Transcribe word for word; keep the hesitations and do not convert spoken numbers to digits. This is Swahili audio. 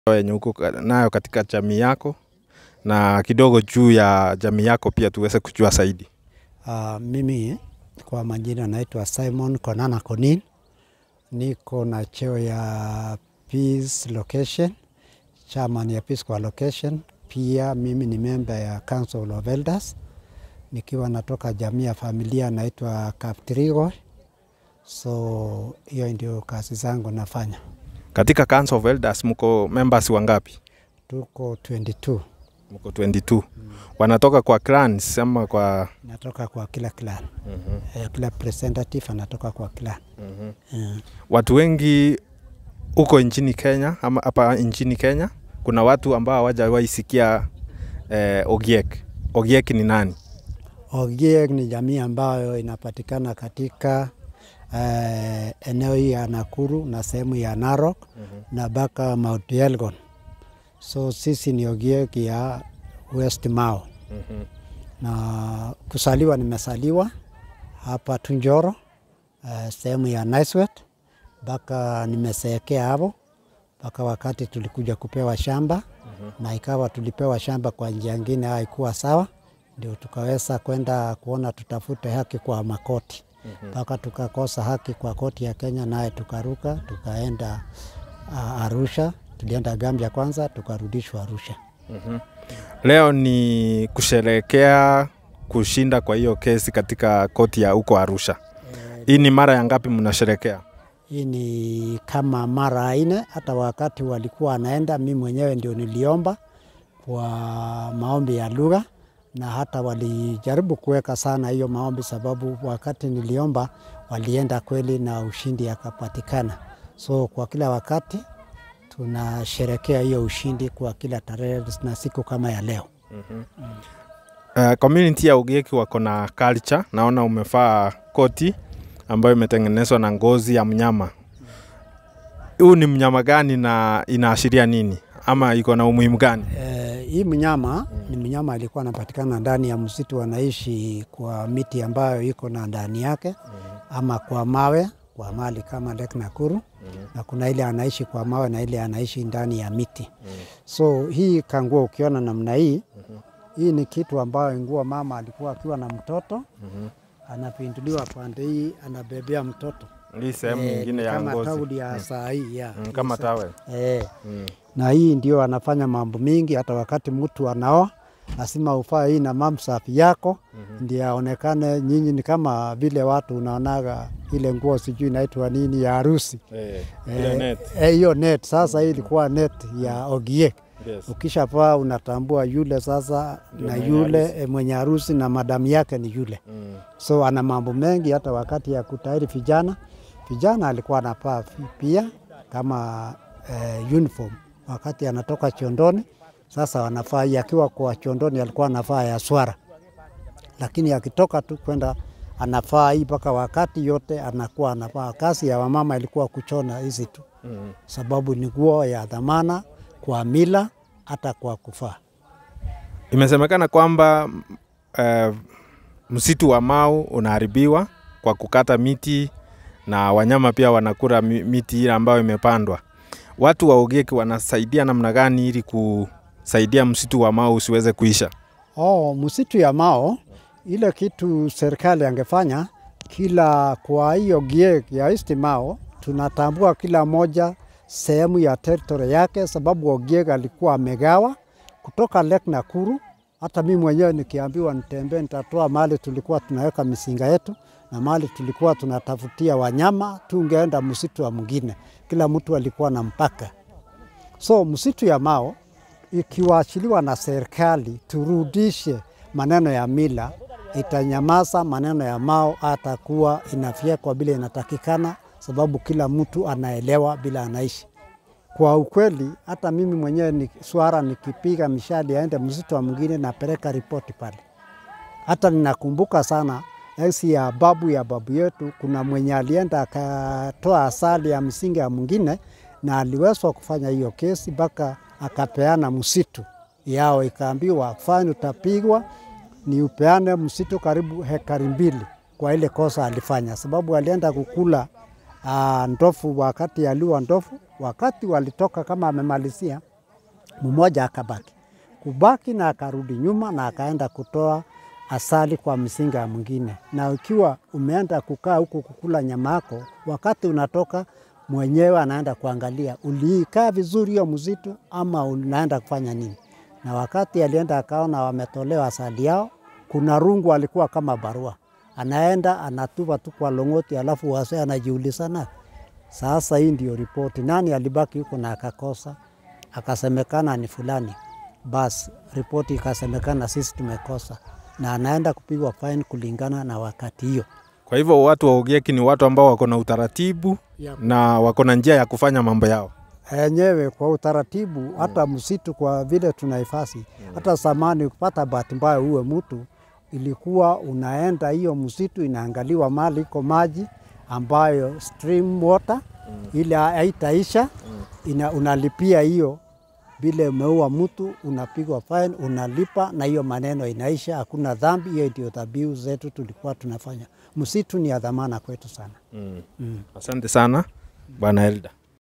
yenye uko nayo katika jamii yako na kidogo juu ya jamii yako pia tuweze kujua zaidi. Uh, mimi kwa majina naitwa Simon Konana Konin. Niko na cheo ya Peace Location, chairman ya Peace kwa location. Pia mimi ni member ya Council of Elders. Nikiwa natoka jamii ya familia naitwa Kaptrigo. So hiyo ndio kazi zangu nafanya. Katika Council of Elders mko members wangapi? Tuko twenty-two. Mko twenty-two. Mm. Wanatoka kwa clans ama kwa natoka kwa kila clan. Mm -hmm. Kila representative anatoka kwa clan. Mm -hmm. Mm. Watu wengi uko nchini Kenya ama hapa nchini Kenya kuna watu ambao hawajawahi sikia eh, Ogiek. Ogiek ni nani? Ogiek ni jamii ambayo inapatikana katika eh, eneo ya Nakuru na sehemu ya Narok. Mm -hmm. na baka Mount Elgon. So sisi ni Ogiek ya West Mao. Mm -hmm. Na kusaliwa nimesaliwa hapa Tunjoro, uh, sehemu ya Naiswet. Baka nimesekea hapo baka wakati tulikuja kupewa shamba. Mm -hmm. na ikawa tulipewa shamba kwa njia nyingine haikuwa sawa, ndio tukaweza kwenda kuona tutafute haki kwa makoti. Mm -hmm. Baka tukakosa haki kwa koti ya Kenya, naye tukaruka tukaenda uh, Arusha. Tulienda Gambia kwanza, tukarudishwa Arusha. Mm -hmm. Leo ni kusherehekea kushinda kwa hiyo kesi katika koti ya huko Arusha. E, hii ni mara ya ngapi mnasherehekea? Hii ni kama mara nne. Hata wakati walikuwa anaenda mimi mwenyewe ndio niliomba kwa maombi ya lugha, na hata walijaribu kuweka sana hiyo maombi, sababu wakati niliomba walienda kweli na ushindi akapatikana. So kwa kila wakati tunasherehekea hiyo ushindi kwa kila tarehe na siku kama ya leo. Mm -hmm. mm. Uh, community ya Ogiek wako na culture. Naona umefaa koti ambayo imetengenezwa na ngozi ya mnyama. Huu mm. ni mnyama gani na inaashiria nini? Ama iko na umuhimu gani? Uh, hii mnyama mm. ni mnyama alikuwa anapatikana ndani ya msitu, anaishi kwa miti ambayo iko na ndani yake. Mm. ama kwa mawe kwa mali kama Lake Nakuru. Mm -hmm. na kuna ile anaishi kwa mawe na ile anaishi ndani ya miti. Mm -hmm. So hii kanguo ukiona namna hii, mm -hmm. hii ni kitu ambayo nguo mama alikuwa akiwa na mtoto. Mm -hmm. anapinduliwa pande hii, anabebea mtoto. Hii sehemu nyingine e, ya ngozi. Kama tawuli ya mm. saa hii ya. Mm, kama tawe. Eh. Mm. Na hii ndio anafanya mambo mingi, hata wakati mtu anaoa lazima ufae hii na mamsafi yako. Mm -hmm. ndio aonekane nyinyi ni kama vile watu unaonaga ile nguo sijui inaitwa nini ya harusi. Eh, ile net. Eh, hiyo net. Sasa hii ilikuwa net ya Ogiek. Yes. Ukishapaa unatambua yule sasa Dio na yule harusi. Mwenye harusi na madamu yake ni yule. Mm. So ana mambo mengi, hata wakati ya kutahiri vijana. Vijana alikuwa anapaa pia kama eh, uniform wakati anatoka chondoni. Sasa wanafaa yakiwa kwa chondoni alikuwa anafaa ya swara. Lakini akitoka tu kwenda anafaa hii mpaka wakati yote anakuwa anafaa. Kazi ya wamama ilikuwa kuchona hizi tu. Mm -hmm. Sababu ni nguo ya dhamana kwa mila hata kwa kufaa. Imesemekana kwamba uh, msitu wa Mau unaharibiwa kwa kukata miti na wanyama pia wanakula miti ile ambayo imepandwa. Watu wa Ogiek wanasaidia namna gani ili kusaidia msitu wa Mau usiweze kuisha? Oh, msitu ya Mau ile kitu serikali angefanya kila kwa hiyo Ogiek ya East Mau, tunatambua kila moja sehemu ya territory yake, sababu Ogiek alikuwa amegawa kutoka Lake Nakuru. Hata mimi mwenyewe nikiambiwa nitembee nitatoa mahali tulikuwa tunaweka misinga yetu na mahali tulikuwa tunatafutia wanyama, tungeenda msitu wa mwingine. Kila mtu alikuwa na mpaka. So msitu ya Mau ikiwaachiliwa na serikali turudishe maneno ya mila, itanyamaza maneno ya Mau, atakuwa inafyekwa bila inatakikana, sababu kila mtu anaelewa bila anaishi. Kwa ukweli hata mimi mwenyewe ni swara nikipiga mishali aende msitu wa mwingine na peleka ripoti pale. Hata ninakumbuka sana enzi ya babu ya babu yetu, kuna mwenye alienda akatoa asali ya msingi ya mwingine na aliwezwa kufanya hiyo kesi mpaka akapeana msitu yao, ikaambiwa fine utapigwa ni upeane msitu karibu hekari mbili kwa ile kosa alifanya, sababu alienda kukula uh, ndofu wakati aliwa ndofu. Wakati walitoka kama amemalizia mmoja akabaki. Kubaki na akarudi nyuma na akaenda kutoa asali kwa mzinga mwingine. Na ukiwa umeenda kukaa huko kukula nyama yako, wakati unatoka mwenyewe anaenda kuangalia ulikaa vizuri hiyo msitu ama unaenda kufanya nini. Na wakati alienda akaona wametolewa asali yao, kuna rungu alikuwa kama barua. Anaenda anatupa tu kwa Long'oti, alafu wase anajiulizana. Sasa hii ndio ripoti, nani alibaki huko na akakosa? Akasemekana ni fulani. Bas ripoti ikasemekana sisi tumekosa, na anaenda kupigwa fine kulingana na wakati hiyo. Kwa hivyo watu wa Ogiek ni watu ambao wako na utaratibu Yep. na wako na njia ya kufanya mambo yao enyewe kwa utaratibu. Hata mm. msitu kwa vile tunahifadhi mm. hata zamani ukipata bahati mbaya uwe mtu, ilikuwa unaenda hiyo msitu inaangaliwa mali iko maji ambayo stream water mm. ile haitaisha mm. ina unalipia hiyo. Vile umeua mtu unapigwa fine, unalipa na hiyo maneno inaisha, hakuna dhambi. Hiyo ndio dhabihu zetu tulikuwa tunafanya. Msitu ni ya dhamana kwetu sana. Mm. Mm. Asante sana Bwana Elda.